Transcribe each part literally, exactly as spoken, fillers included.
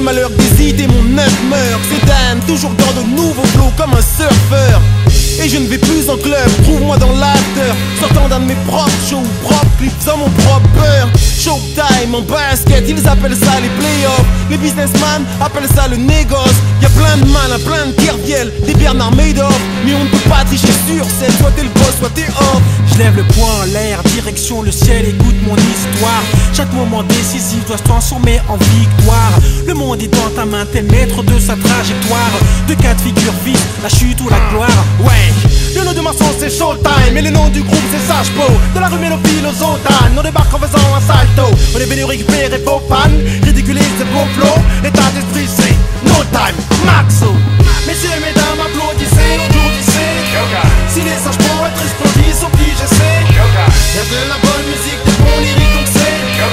malheur des idées, mon œuf meurt. C'est Dan, toujours dans de nouveaux flots comme un surfeur. Et je ne vais plus en club, trouve-moi dans l'after, sortant d'un de mes propres shows, propres clips, sans mon propre beurre. Showtime en basket, ils appellent ça les playoffs. Les businessmen appellent ça le négoce. Y'a plein de malins, plein de Kerviel, des Bernard Madoff. Mais on ne peut pas tricher sur scène, soit t'es le boss, soit t'es off. Je lève le poing en l'air, direction le ciel, écoute mon histoire. Chaque moment décisif doit se transformer en victoire. Le monde est dans ta main, t'es le maître de sa trajectoire. De cas de figure vite, la chute ou la gloire. Ouais, le nom de ma sens c'est Showtime, et le nom du groupe c'est Sage-Po. De la rue Mélopile aux Zotanes, on débarque en faisant un salto. On est venu récupérer vos fans, ridiculiser vos flots. L'état d'esprit c'est no time, maxo. Messieurs, mesdames, applaudissez, applaudissez. Si les sages pour être resplendissent, obligez-c'est. Y'a de la bonne musique, des bons lyriques, donc c'est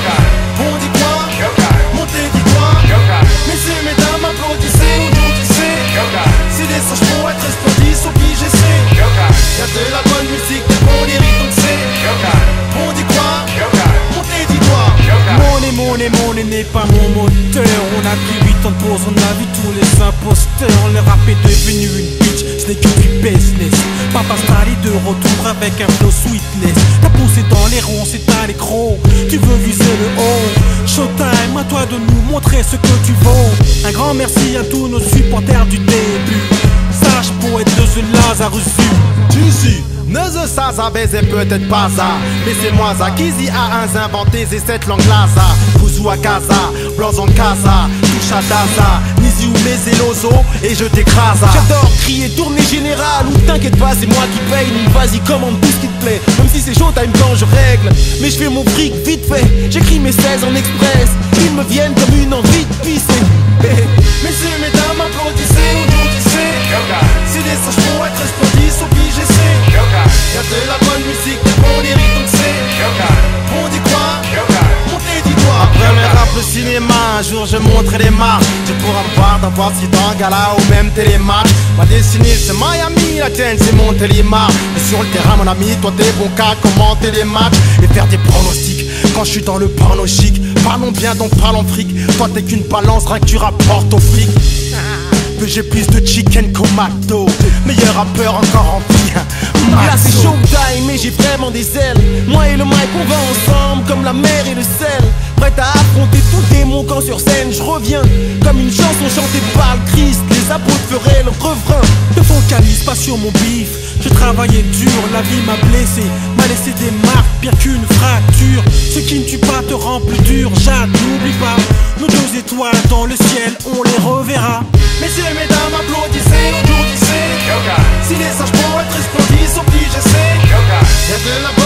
on dit quoi? Montez, dis-toi. Messieurs, mesdames, applaudissez, applaudissez. Si les sages pour être resplendissent, obligez-c'est. Y'a de la bonne musique, des bons lyriques, donc c'est on dit quoi? Montez, dis-toi. Mon nez, mon nez, mon nez n'est pas mon moteur. On a pris huit ans de pause, on a vu tous les imposteurs. Le rap est devenu une bitch, ce n'est que du business. Papa Stali de retour avec un flow sweetness. T'as poussé dans les ronds, c'est un écro. Tu veux viser le haut. Showtime, à toi de nous montrer ce que tu vaux. Un grand merci à tous nos supporters du début. Sage poète de ce Lazarus. Tu suis ne se ça baiser peut-être pas ça. Mais c'est moi ça qui y a un inventé c'est cette langue là ça. Bouzou à casa, blancs en casa, touche à daza, nisi ou mes élozo et je t'écrase. J'adore crier tournée générale, ou t'inquiète pas c'est moi qui paye. Donc vas-y commande tout ce qui te plaît, même si c'est Showtime quand je règle. Mais je fais mon fric vite fait, j'écris mes seize en express. Ils me viennent comme une envie de pisser. Messieurs, mesdames, applaudissez, applaudissez. Si les sages pour être resplendissent, obligez-c'est. Y'a de la bonne musique, des bons lyriques, donc c'est on dit quoi? Montez, dis-toi. Après le rap, le cinéma, un jour je montrerai les marches. Tu pourras me voir dans voir si dans gala ou même télématch. Ma destinée c'est Miami, la tienne c'est Montélimar. Mais sur le terrain mon ami, toi t'es bon qu'à commenter les matchs et faire des pronostics. Quand je suis dans le porno chic, parlons bien donc parlons fric. Toi t'es qu'une balance, rien que tu rapportes au fric. Que j'ai plus de chicken qu'au McDo. Meilleur rappeur encore en vie. Là c'est Showtime et j'ai vraiment des ailes. Moi et le mic on va ensemble comme la mer et le sel. Prête à affronter tout démon quand sur scène je reviens. Comme une chanson chantée par le Christ. Les apôtres feraient le refrain. Ne focalise pas sur mon bif. Je travaillais dur, la vie m'a blessé. M'a laissé des marques, pire qu'une fracture. Ce qui ne tue pas te rend plus dur. Jade, n'oublie pas, nos deux étoiles dans le ciel, on les reverra. Messieurs, mesdames, applaudissez, applaudissez. Si les sages pour être resplendissent, obligez-c'est. Y'a de la bonne